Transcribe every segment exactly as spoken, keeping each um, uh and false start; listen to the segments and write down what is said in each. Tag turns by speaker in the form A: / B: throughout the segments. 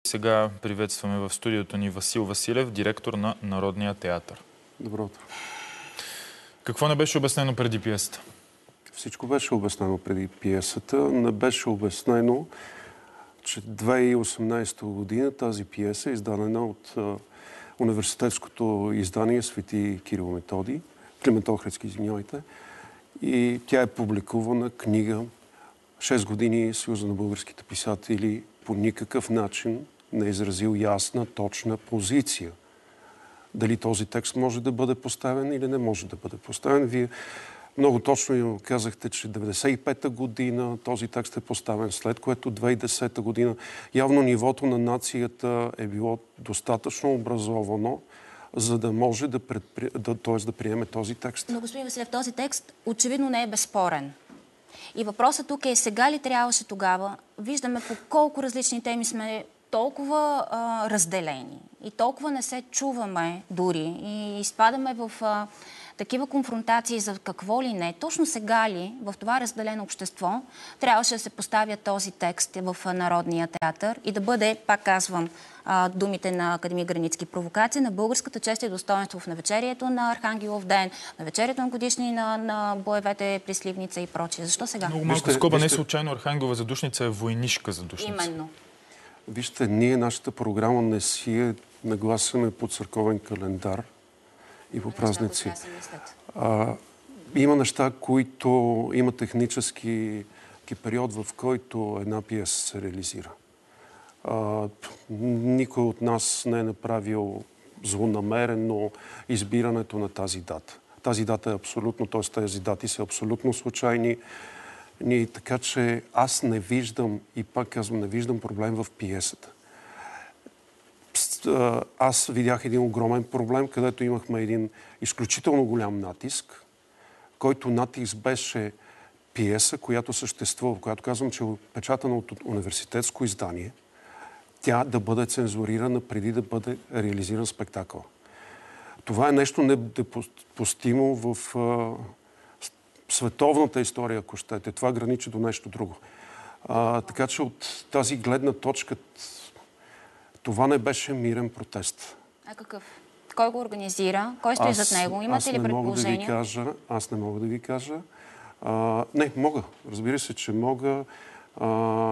A: Сега приветстваме в студиото ни Васил Василев, директор на Народния театър.
B: Добро утро.
A: Какво не беше обяснено преди пиесата?
B: Всичко беше обяснено преди пиесата. Не беше обяснено, че две хиляди и осемнадесета година тази пиеса е издадена от а, университетското издание Свети Кирил Методий, Климент Охридски, извинявайте. И тя е публикувана книга. Шест години Съюза на българските писатели по никакъв начин не е изразил ясна, точна позиция. Дали този текст може да бъде поставен или не може да бъде поставен. Вие много точно казахте, че деветдесет и пета година този текст е поставен, след което две хиляди и десета година. Явно нивото на нацията е било достатъчно образовано, за да може да, предпри... да, т.е. да приеме този текст.
C: Но, господин Василев, този текст очевидно не е безспорен. И въпросът тук е, сега ли трябваше тогава? Виждаме по колко различни теми сме толкова а, разделени и толкова не се чуваме дори и изпадаме в а, такива конфронтации за какво ли не. Точно сега ли в това разделено общество трябваше да се поставя този текст в Народния театър и да бъде, пак казвам, а, думите на академик Границки, провокация на българската чест и достоинство в навечерието на Архангелов ден, навечерието на годишни на, на боевете при Сливница и прочие. Защо сега?
A: Много малко скоба, вижте... не случайно Архангелова задушница е войнишка задушница.
C: Именно.
B: Вижте, ние, нашата програма не си е нагласена по църковен календар и по празници. А, има неща, които има технически период, в който една пиеса се реализира. А, никой от нас не е направил злонамерено избирането на тази дата. Тази дата е абсолютно, т.е. тези дати са абсолютно случайни. И така че аз не виждам, и пак казвам, не виждам проблем в пиесата. Аз видях един огромен проблем, където имахме един изключително голям натиск, който натиск беше пиеса, която съществува, която казвам, че е печатана от университетско издание, тя да бъде цензурирана преди да бъде реализиран спектакъл. Това е нещо недопустимо в а, световната история, ако щете. Това граничи до нещо друго. А, така че от тази гледна точка това не беше мирен протест.
C: А какъв? Кой го организира? Кой стои зад него? Имате ли предположения?
B: Да ви кажа, аз не мога да ви кажа. А, не, мога. Разбира се, че мога. А,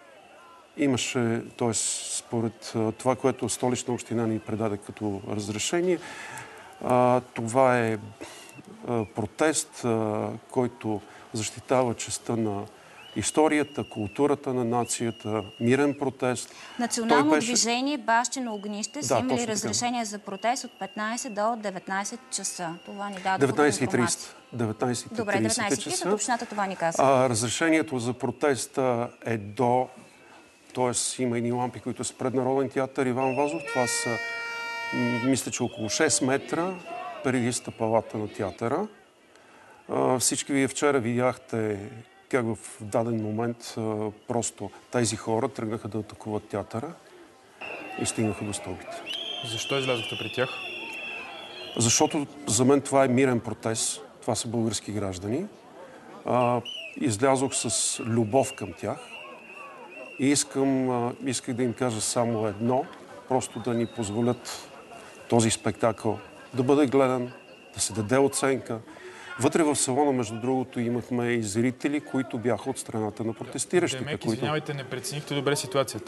B: имаше, т.е. според това, което Столична община ни предаде като разрешение, а, това е а, протест, а, който защитава честта на историята, културата на нацията, мирен протест.
C: Национално беше... движение Бащино огнище са
B: да,
C: имали разрешение така за протест от петнайсет до деветнайсет часа. Това ни даде
B: деветнайсет и трийсет. деветнайсет и трийсет
C: Добре, деветнайсет и трийсет общината това ни каза.
B: А, разрешението за протеста е до... Тоест има едни лампи, които са пред Народен театър Иван Вазов. Това са, мисля, че около шест метра преди стъпалата на театъра. А, всички вие вчера видяхте как в даден момент а, просто тези хора тръгнаха да атакуват театъра и стигнаха до стълбите.
A: Защо излязохте при тях?
B: Защото за мен това е мирен протест. Това са български граждани. А, излязох с любов към тях и искам, а, исках да им кажа само едно, просто да ни позволят този спектакъл да бъде гледан, да се даде оценка. Вътре в салона, между другото, имахме и зрители, които бяха от страната на протестиращите.
A: Демек,
B: които...
A: извинявайте, не преценихте добре ситуацията.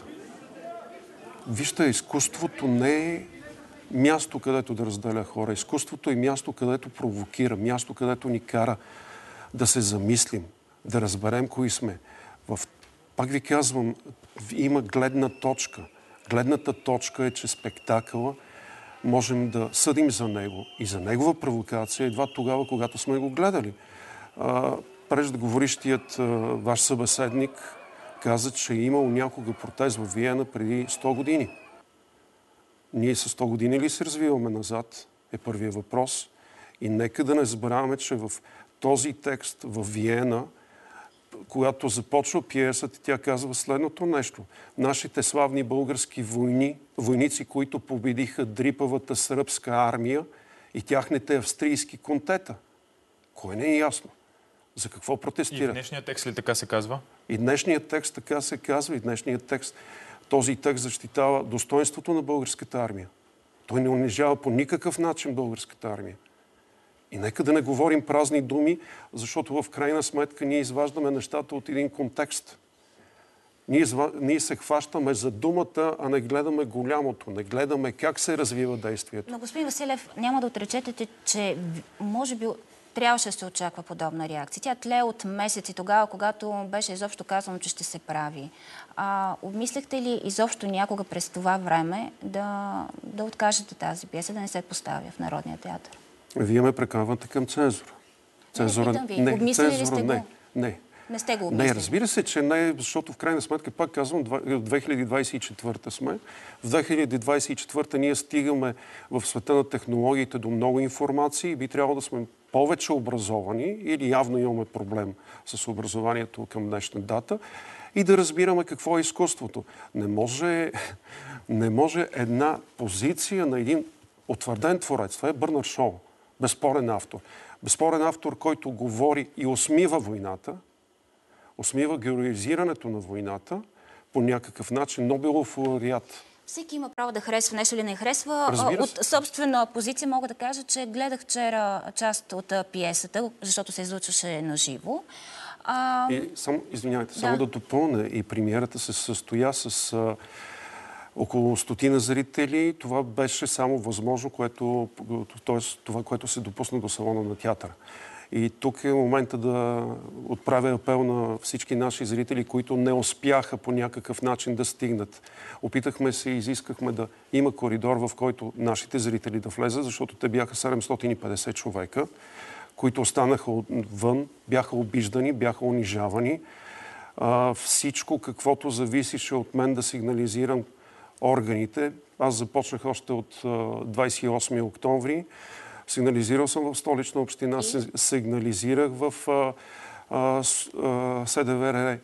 B: Вижте, изкуството не е място, където да разделя хора. Изкуството е място, където провокира, място, където ни кара да се замислим, да разберем кои сме. В... Пак ви казвам, има гледна точка. Гледната точка е, че спектакъла можем да съдим за него и за негова провокация едва тогава, когато сме го гледали. Преждеговорищият ваш събеседник каза, че е имал някога протест в Виена преди сто години. Ние с сто години ли се развиваме назад, е първият въпрос. И нека да не забравяме, че в този текст в Виена, когато започва пиесата, тя казва следното нещо. Нашите славни български войни, войници, които победиха дрипавата сръбска армия и тяхните австрийски контета. Кой не е ясно? За какво протестират?
A: И в днешния текст ли така се казва?
B: И днешният текст така се казва, и днешният текст Този текст защитава достоинството на българската армия. Той не унижава по никакъв начин българската армия. И нека да не говорим празни думи, защото в крайна сметка ние изваждаме нещата от един контекст. Ние, изва... ние се хващаме за думата, а не гледаме голямото, не гледаме как се развива действието.
C: Но, господин Василев, няма да отречете, че може би трябваше да се очаква подобна реакция. Тя тлее от месеци тогава, когато беше изобщо казано, че ще се прави. А, обмисляхте ли изобщо някога през това време да, да откажете тази пиеса, да не се поставя в Народния театър?
B: Вие ме прекарвате към цензура.
C: Цензура... Не, питам ви. Обмислили ли сте го?
B: Не, не.
C: Не сте го обмислили?
B: Не, разбира се, че не, защото в крайна сметка, пак казвам, две хиляди двадесет и четвърта сме. В две хиляди двадесет и четвърта ние стигаме в света на технологиите до много информации и би трябвало да сме повече образовани или явно имаме проблем с образованието към днешна дата и да разбираме какво е изкуството. Не може, не може една позиция на един утвърден творец. Това е Бърнар Шоу. Безспорен автор. Безспорен автор, който говори и усмива войната, усмива героизирането на войната по някакъв начин. Нобелов лауреат.
C: Всеки има право да харесва нещо или не харесва. От собствена позиция мога да кажа, че гледах вчера част от пиесата, защото се излучваше на живо. А...
B: И само, извинявайте,
C: да.
B: само да допълня. И премиерата се състоя с а, около стотина зрители. Това беше само възможно, което, т.е. това, което се допусна до салона на театъра. И тук е момента да отправя апел на всички наши зрители, които не успяха по някакъв начин да стигнат. Опитахме се и изискахме да има коридор, в който нашите зрители да влезат, защото те бяха седемстотин и петдесет човека, които останаха вън, бяха обиждани, бяха унижавани. А, всичко, каквото зависеше от мен да сигнализирам органите. Аз започнах още от двадесет и осми октомври. Сигнализирал съм в Столична община, и? Сигнализирах в СДВР.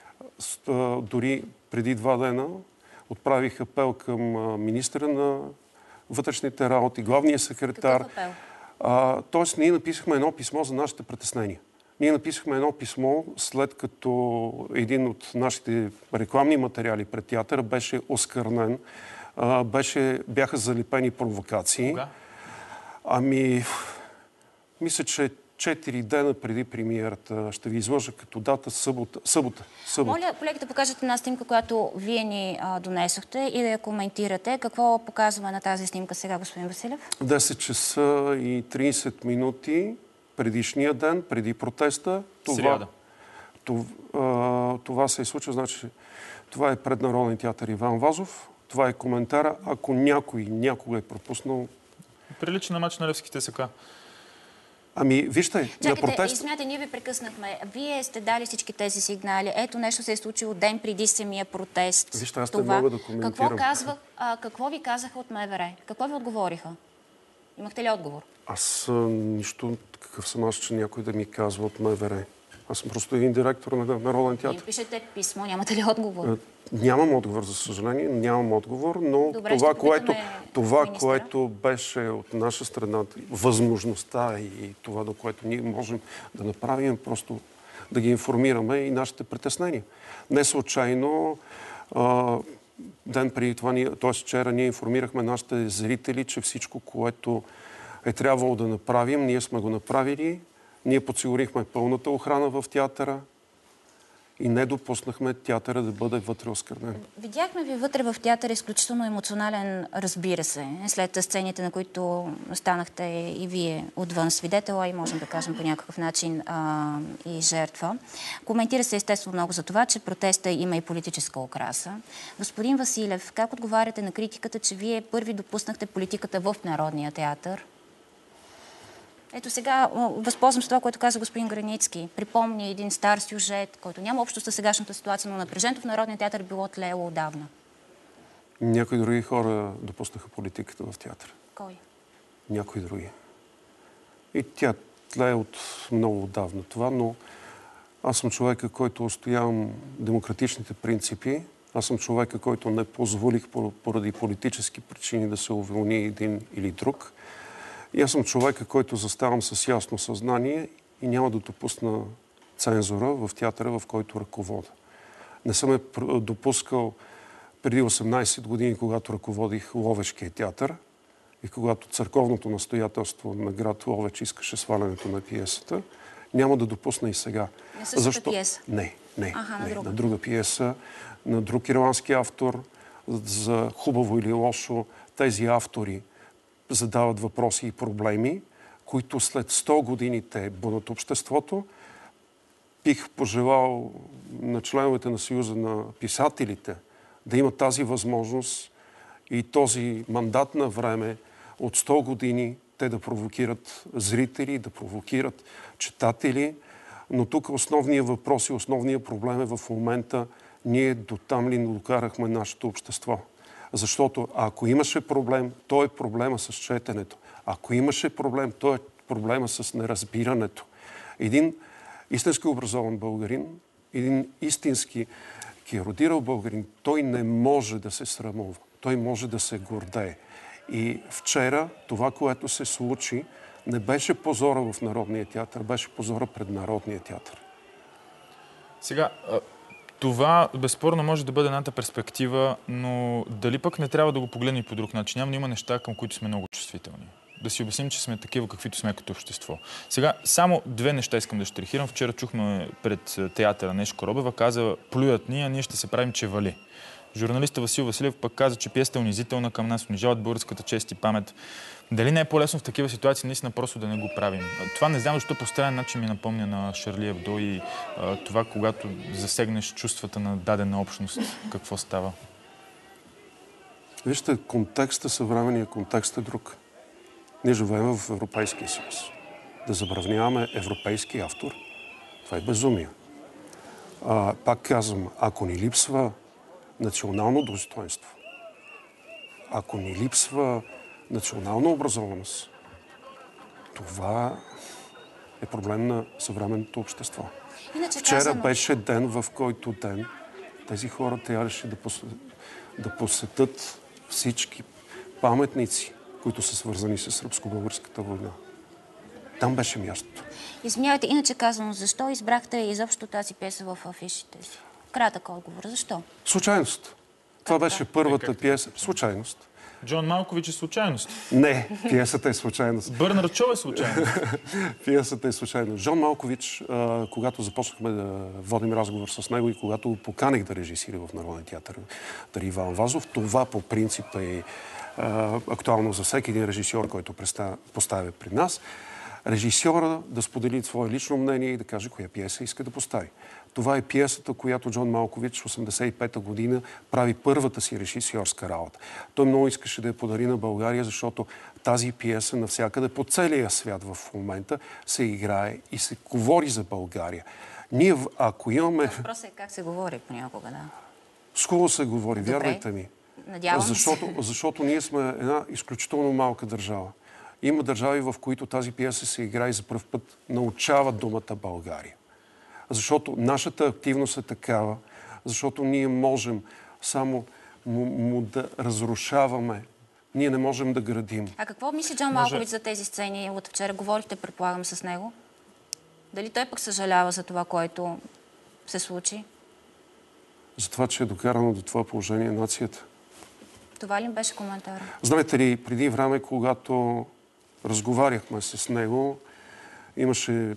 B: Дори преди два дена отправих апел към министъра на вътрешните работи, главния секретар.
C: Какъв апел?
B: А, тоест, ние написахме едно писмо за нашите притеснения. Ние написахме едно писмо, след като един от нашите рекламни материали пред театъра беше оскърнен. А, беше, бяха залепени провокации.
A: Кога?
B: Ами, мисля, че четири дена преди премиерата. Ще ви изложа като дата събота. събота, събота.
C: Моля, колегите, покажете една снимка, която вие ни а, донесохте и да я коментирате. Какво показва на тази снимка сега, господин Василев?
B: десет часа и тридесет минути предишния ден, преди протеста. Това, това, това се е случило. Значи, това е пред Народен театър Иван Вазов. Това е коментара. Ако някой някога е пропуснал...
A: Прилича на мач на Левски ТСК.
B: Ами, вижте,
C: чакайте,
B: на протест...
C: Извинете, ние ви прекъснахме. Вие сте дали всички тези сигнали. Ето, нещо се е случило ден преди самия протест.
B: Вижте, аз
C: това...
B: не мога да коментирам.
C: Какво, казва, а, какво ви казаха от МВР? Какво ви отговориха? Имахте ли отговор?
B: Аз а, нищо какъв съм аз, че някой да ми казва от МВР. Аз съм просто един директор на Народен театър.
C: Вие пишете писмо, нямате ли отговор?
B: А, нямам отговор, за съжаление. Нямам отговор, но
C: Добре,
B: това, което, това
C: министъра.
B: което беше от наша страна, възможността и това, до което ние можем да направим, просто да ги информираме и нашите притеснения. Не случайно, а, ден преди това, т.е. вчера, ние информирахме нашите зрители, че всичко, което е трябвало да направим, ние сме го направили. Ние подсигурихме пълната охрана в театъра и не допуснахме театъра да бъде вътре оскърнен.
C: Видяхме ви вътре в театър изключително емоционален, разбира се, след сцените, на които станахте и вие отвън свидетела и можем да кажем по някакъв начин а, и жертва. Коментира се естествено много за това, че протеста има и политическа окраса. Господин Василев, как отговаряте на критиката, че вие първи допуснахте политиката в Народния театър? Ето сега възползвам с това, което каза господин Границки. Припомни един стар сюжет, който няма общо с сегашната ситуация, но напрежението в Народния театър било отлело отдавна.
B: Някои други хора допуснаха политиката в театъра.
C: Кой?
B: Някои други. И тя тлее от много отдавна това, но аз съм човека, който устоявам демократичните принципи. Аз съм човека, който не позволих поради политически причини да се уволни един или друг. И аз съм човека, който заставам с ясно съзнание и няма да допусна цензура в театъра, в който ръководя. Не съм е допускал преди осемнайсет години, когато ръководих Ловешкия театър и когато църковното настоятелство на град Ловеч искаше свалянето на пиесата, няма да допусна и сега.
C: На същата
B: Защо?
C: пиеса?
B: Не, не,
C: Аха,
B: не.
C: на друга.
B: На друга пиеса, на друг ирландски автор, за хубаво или лошо. Тези автори задават въпроси и проблеми, които след сто години те бъдат обществото. Бих пожелал на членовете на Съюза на писателите да имат тази възможност и този мандат на време от сто години те да провокират зрители, да провокират читатели. Но тук основният въпрос и основният проблем е в момента ние дотам ли докарахме нашето общество. Защото ако имаше проблем, то е проблема с четенето. Ако имаше проблем, то е проблема с неразбирането. Един истински образован българин, един истински ерудирал българин, той не може да се срамува. Той може да се гордее. И вчера това, което се случи, не беше позора в Народния театър, беше позора пред Народния театър.
A: Сега, това безспорно може да бъде едната перспектива, но дали пък не трябва да го погледнем по друг начин? Явно има неща, към които сме много чувствителни. Да си обясним, че сме такива, каквито сме като общество. Сега, само две неща искам да щрихирам. Вчера чухме пред театъра Нешко Робева, каза: плюят ни, а ние ще се правим, че вали. Журналиста Васил Василев пък каза, че пиесата е унизителна към нас, унижават българската чест и памет. Дали не е по-лесно в такива ситуации наистина просто да не го правим? Това не знам, защо по странен начин ми напомня на Шарли Ебдо и а, това, когато засегнеш чувствата на дадена общност, какво става?
B: Вижте, контекста, съвременния контекст е друг. Ние живеем в Европейския съюз. Да забраняваме европейски автор, това е безумие. А, пак казвам, ако ни липсва национално достоинство, ако ни липсва национална образованост, това е проблем на съвременното общество.
C: Иначе
B: Вчера
C: казано...
B: беше ден, в който ден тези хора трябваше да, пос... да посетят всички паметници, които са свързани с сръбско-българската война. Там беше мястото.
C: Извинявайте, иначе казано, защо избрахте изобщо тази пиеса в афишите си? Кратък отговор. Защо?
B: Случайност. Това беше първата
A: Е,
B: пиеса. Случайност.
A: Джон Малкович е случайност.
B: Не, пиесата е случайност.
A: Бърнард Шоу е случайност.
B: Пиесата е случайност. Джон Малкович, а, когато започнахме да водим разговор с него и когато поканих да режисира в Народния театър Дари Иван Вазов, това по принцип е а, актуално за всеки един режисьор, който поставя при нас. Режисьора да сподели свое лично мнение и да каже коя пиеса иска да постави. Това е пиесата, която Джон Малкович в осемдесет и пета година прави първата си режисьорска работа. Той много искаше да я подари на България, защото тази пиеса навсякъде по целия свят в момента се играе и се говори за България. Ние, ако имаме...
C: Въпросът е как се говори понякога, да.
B: Скоро се говори,
C: Добре.
B: вярвайте ми.
C: Надявам
B: защото,
C: се.
B: защото ние сме една изключително малка държава. Има държави, в които тази пиеса се играе и за пръв път научават думата България. Защото нашата активност е такава, защото ние можем само му, му да разрушаваме. Ние не можем да градим.
C: А какво мисли Джон Малкович Може... за тези сцени? От вчера говорихте, предполагам, с него. Дали той пък съжалява за това, което се случи?
B: За това, че е докарано до това положение нацията. Това
C: ли беше коментар?
B: Знаете ли, преди време, когато разговаряхме с него, имаше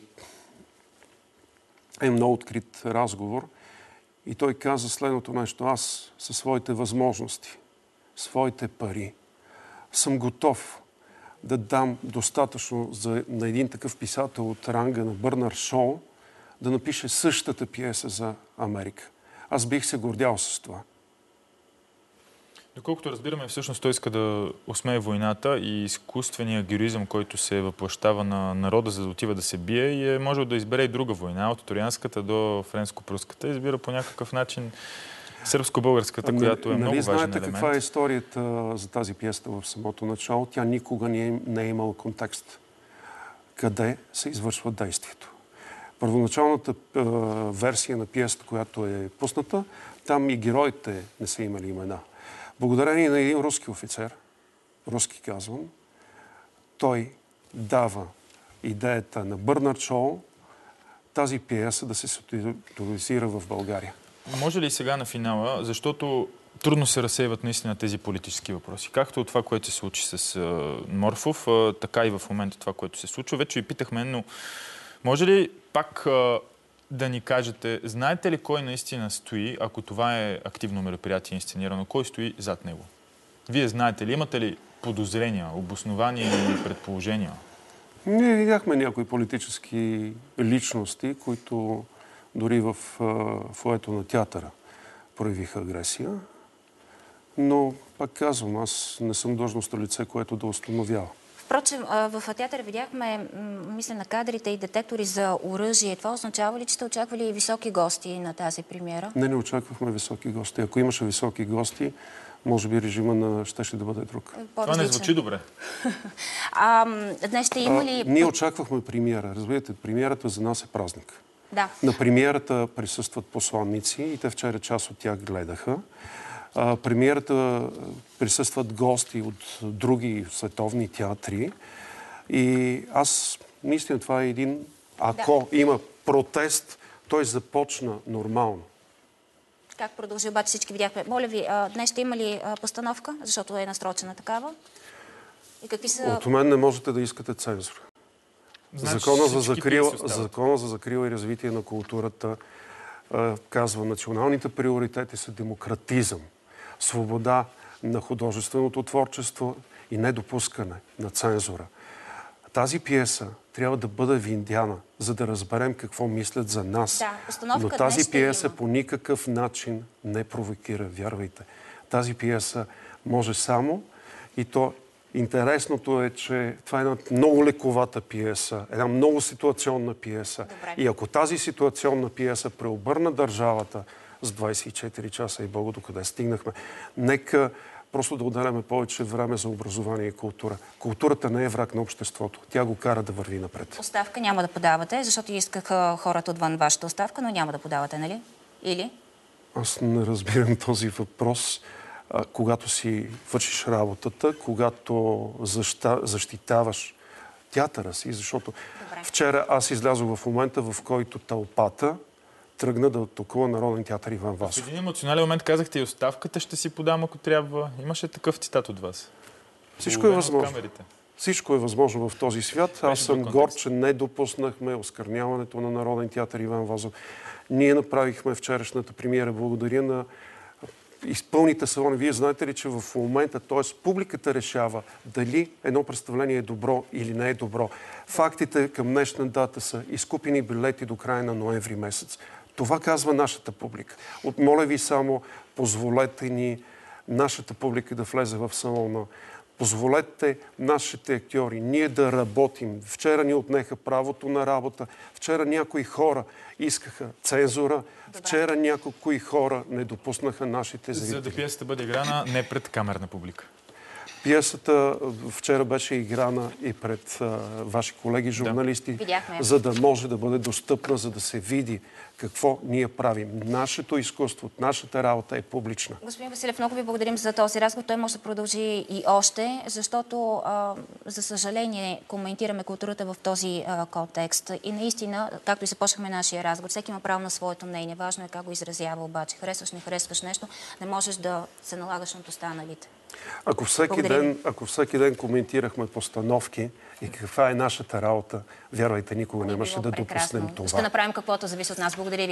B: е много открит разговор и той каза следното нещо: аз със своите възможности, своите пари, съм готов да дам достатъчно за, на един такъв писател от ранга на Бърнард Шоу да напише същата пиеса за Америка. Аз бих се гордял с това.
A: Доколкото разбираме, всъщност той иска да осмее войната и изкуствения героизъм, който се въплащава на народа, за да отива да се бие, и е можел да избере и друга война, от италианската до френско-пруската. Избира по някакъв начин сръбско-българската, която е
B: нали,
A: много важен
B: знаете
A: елемент.
B: Каква е историята за тази пиеса в самото начало? Тя никога не е, не е имала контекст. Къде се извършва действието? Първоначалната е, версия на пиесата, която е пусната, там и героите не са имали имена. Благодарение на един руски офицер, руски казвам, той дава идеята на Бърнард Шоу тази пиеса да се ситуализира в България.
A: Може ли сега на финала, защото трудно се разсейват наистина тези политически въпроси. Както от това, което се случи с а, Морфов, а, така и в момента това, което се случва. Вече ви питахме, но може ли пак а, да ни кажете, знаете ли кой наистина стои, ако това е активно мероприятие инсценирано, кой стои зад него? Вие знаете ли, имате ли подозрения, обоснования или предположения?
B: Ние видяхме някои политически личности, които дори в фоето на театъра проявиха агресия. Но, пак казвам, аз не съм длъжностно лице, което да установява.
C: Впрочем, в театъра видяхме, мисля, на кадрите и детектори за оръжие. Това означава ли, че сте очаквали високи гости на тази премиера?
B: Не, не очаквахме високи гости. Ако имаше високи гости, може би режима на щеше да бъде друг.
A: Това не звучи добре.
C: А, днес ще има ли...
B: А, ние очаквахме премиера. Разбирате, премиерата за нас е празник.
C: Да.
B: На премиерата присъстват посланници и те вчера част от тях гледаха. А, премиерата присъстват гости от други световни театри. И аз, наистина, това е един... Ако да. има протест, той започна нормално.
C: Как продължи, обаче всички видяхме. Моля ви, днес ще има ли постановка, защото е насрочена такава? И какви са...
B: От мен не можете да искате цензура. Значи, Закона, за закрила, Закона за закрила и развитие на културата а, казва, националните приоритети са демократизъм, свобода на художественото творчество и недопускане на цензура. Тази пиеса трябва да бъде виндяна, за да разберем какво мислят за нас.
C: Да,
B: но тази пиеса по никакъв начин не провокира, вярвайте. Тази пиеса може само, и то интересното е, че това е една много лековата пиеса, една много ситуационна пиеса.
C: Добре.
B: И ако тази ситуационна пиеса преобърна държавата с двайсет и четири часа и Бога докъде стигнахме, нека просто да отделяме повече време за образование и култура. Културата не е враг на обществото. Тя го кара да върви напред.
C: Оставка няма да подавате, защото искаха хората отвън вашата оставка, но няма да подавате, нали? Или?
B: Аз не разбирам този въпрос. А, когато си вършиш работата, когато заща, защитаваш театъра си, защото
C: Добре.
B: Вчера аз излязох в момента, в който тълпата тръгна да атакува Народен театър Иван Вазов.
A: В един емоционален момент казахте и оставката ще си подам, ако трябва. Имаше такъв цитат от вас.
B: Всичко е възможно. Всичко е възможно в този свят. Аз съм горд, че не допуснахме оскърняването на Народен театър Иван Вазов. Ние направихме вчерашната премиера. Благодаря на изпълните салони. Вие знаете ли, че в момента, т.е. публиката решава дали едно представление е добро или не е добро. Фактите към днешна дата са изкупени билети до края на ноември месец. Това казва нашата публика. От моля ви само, позволете ни нашата публика да влезе в салона. Позволете нашите актьори, ние да работим. Вчера ни отнеха правото на работа. Вчера някои хора искаха цензура.
C: Добре.
B: Вчера някои хора не допуснаха нашите зрители.
A: За да пиесата бъде играна не пред камерна публика.
B: Пиесата вчера беше играна и пред а, ваши колеги журналисти,
C: да.
B: за да може да бъде достъпна, за да се види какво ние правим. Нашето изкуство, нашата работа е публична.
C: Господин Василев, много ви благодарим за този разговор. Той може да продължи и още, защото, а, за съжаление, коментираме културата в този а, контекст. И наистина, както и започнахме нашия разговор, всеки има право на своето мнение. Важно е как го изразява обаче. Харесваш, не харесваш нещо, не можеш да се налагаш над останалите.
B: Ако всеки, ден, ако всеки ден коментирахме постановки и каква е нашата работа, вярвайте, никога нямаше да допуснем това.
C: Ще направим каквото зависи от нас. Благодаря ви.